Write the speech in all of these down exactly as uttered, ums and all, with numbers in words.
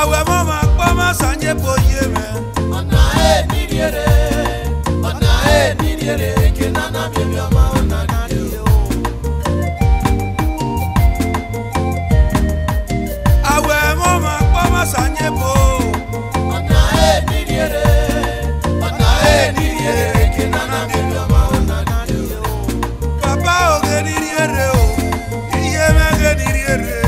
Awe mama kpama sanje boye me. Ona e niriere, ona e niriere, kenana mi mi ama ona niriere. Awe mama kpama sanje bo. Ona e niriere, ona e niriere, kenana mi mi ama ona niriere. Papa oge niriere o, iye me ge niriere.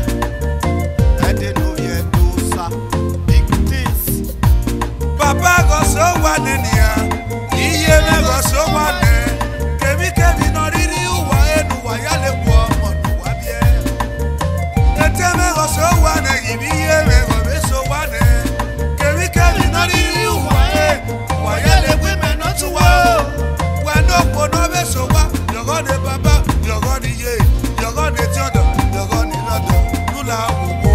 Papa go so one nia. Iye me go so one. Kemi kemi no riri uwa enu wa yale wo mo wa bie. Ete me go so one ibi iye me go be so one. Kemi kemi no riri uwa enu wa yale we me no to wa. Wa no ko no be so wa. Yogo de baba, yogo de ye, yogo de tiodo, yogo ni lodo. Nula wo.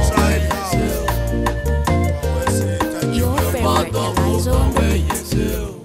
Your favorite Eliza on the beat.